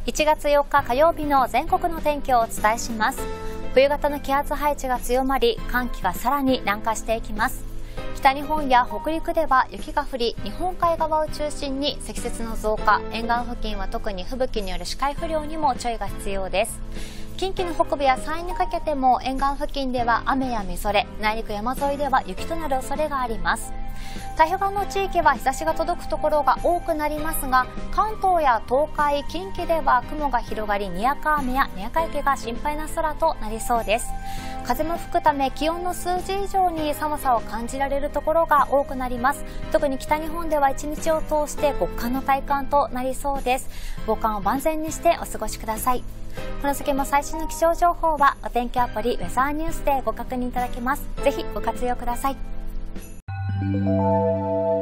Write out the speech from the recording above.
1月4日火曜日の全国の天気をお伝えします。冬型の気圧配置が強まり、寒気がさらに南下していきます。北日本や北陸では雪が降り、日本海側を中心に積雪の増加、沿岸付近は特に吹雪による視界不良にも注意が必要です。近畿の北部や山陰にかけても沿岸付近では雨やみぞれ、内陸山沿いでは雪となる恐れがあります。太平洋側の地域は日差しが届くところが多くなりますが、関東や東海、近畿では雲が広がり、にわか雨やにわか雪が心配な空となりそうです。風も吹くため気温の数字以上に寒さを感じられるところが多くなります。特に北日本では一日を通して極寒の体感となりそうです。防寒を万全にしてお過ごしください。この先も最新の気象情報はお天気アプリウェザーニュースでご確認いただけます。ぜひご活用ください。